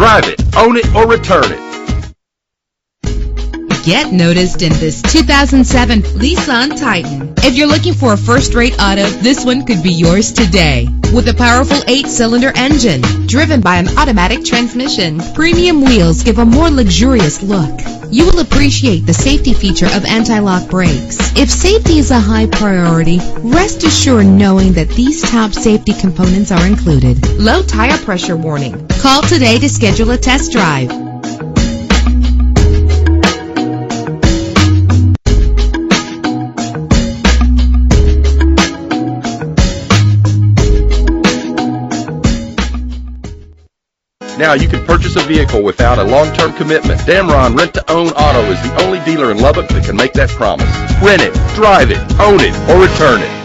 drive it, own it, or return it. Get noticed in this 2007 Nissan Titan. If you're looking for a first-rate auto, this one could be yours today. With a powerful 8-cylinder engine driven by an automatic transmission, premium wheels give a more luxurious look. You will appreciate the safety feature of anti-lock brakes. If safety is a high priority, rest assured knowing that these top safety components are included. Low tire pressure warning. Call today to schedule a test drive. Now you can purchase a vehicle without a long-term commitment. Damron Rent-to-Own Auto is the only dealer in Lubbock that can make that promise. Rent it, drive it, own it, or return it.